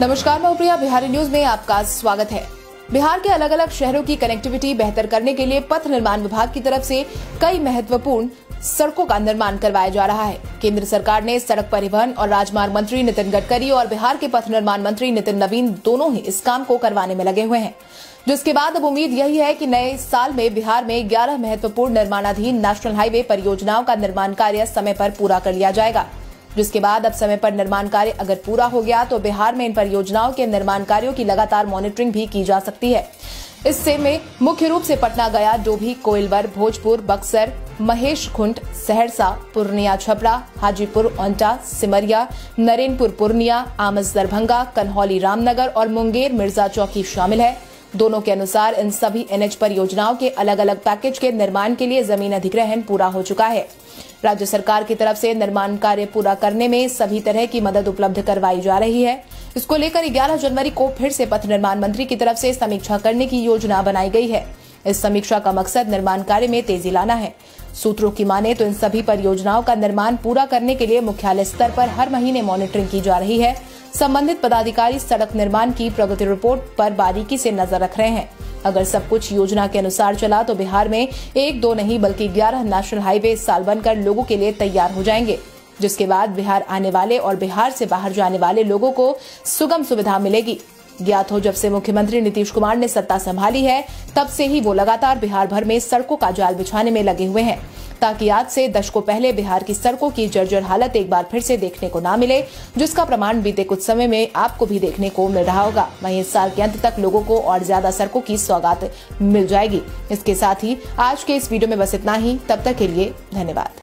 नमस्कार, मैं प्रिया। बिहारी न्यूज में आपका स्वागत है। बिहार के अलग अलग शहरों की कनेक्टिविटी बेहतर करने के लिए पथ निर्माण विभाग की तरफ से कई महत्वपूर्ण सड़कों का निर्माण करवाया जा रहा है। केंद्र सरकार ने सड़क परिवहन और राजमार्ग मंत्री नितिन गडकरी और बिहार के पथ निर्माण मंत्री नितिन नवीन दोनों ही इस काम को करवाने में लगे हुए हैं, जिसके बाद अब उम्मीद यही है कि नए साल में बिहार में 11 महत्वपूर्ण निर्माणाधीन नेशनल हाईवे परियोजनाओं का निर्माण कार्य समय पर पूरा कर लिया जाएगा। जिसके बाद अब समय पर निर्माण कार्य अगर पूरा हो गया तो बिहार में इन परियोजनाओं के निर्माण कार्यों की लगातार मॉनिटरिंग भी की जा सकती है। इससे में मुख्य रूप से पटना गया, डोभी, कोइलवर, भोजपुर, बक्सर, महेशखुंट, सहरसा, पूर्णिया, छपरा, हाजीपुर, ओंटा, सिमरिया, नरेनपुर, पूर्णिया, आमस, दरभंगा, कन्हौली, रामनगर और मुंगेर, मिर्जा चौकी शामिल है। दोनों के अनुसार इन सभी एनएच परियोजनाओं के अलग अलग पैकेज के निर्माण के लिए जमीन अधिग्रहण पूरा हो चुका है। राज्य सरकार की तरफ से निर्माण कार्य पूरा करने में सभी तरह की मदद उपलब्ध करवाई जा रही है। इसको लेकर 11 जनवरी को फिर से पथ निर्माण मंत्री की तरफ से समीक्षा करने की योजना बनाई गई है। इस समीक्षा का मकसद निर्माण कार्य में तेजी लाना है। सूत्रों की माने तो इन सभी परियोजनाओं का निर्माण पूरा करने के लिए मुख्यालय स्तर पर हर महीने मॉनिटरिंग की जा रही है। संबंधित पदाधिकारी सड़क निर्माण की प्रगति रिपोर्ट पर बारीकी से नजर रख रहे हैं। अगर सब कुछ योजना के अनुसार चला तो बिहार में 1-2 नहीं बल्कि 11 नेशनल हाईवे इस साल बनकर लोगों के लिए तैयार हो जाएंगे, जिसके बाद बिहार आने वाले और बिहार से बाहर जाने वाले लोगों को सुगम सुविधा मिलेगी। ज्ञात हो, जब से मुख्यमंत्री नीतीश कुमार ने सत्ता संभाली है तब से ही वो लगातार बिहार भर में सड़कों का जाल बिछाने में लगे हुए हैं, ताकि आज से दशकों पहले बिहार की सड़कों की जर्जर हालत एक बार फिर से देखने को ना मिले, जिसका प्रमाण बीते कुछ समय में आपको भी देखने को मिल रहा होगा। वहीं इस साल के अंत तक लोगों को और ज्यादा सड़कों की सौगात मिल जाएगी। इसके साथ ही आज के इस वीडियो में बस इतना ही। तब तक के लिए धन्यवाद।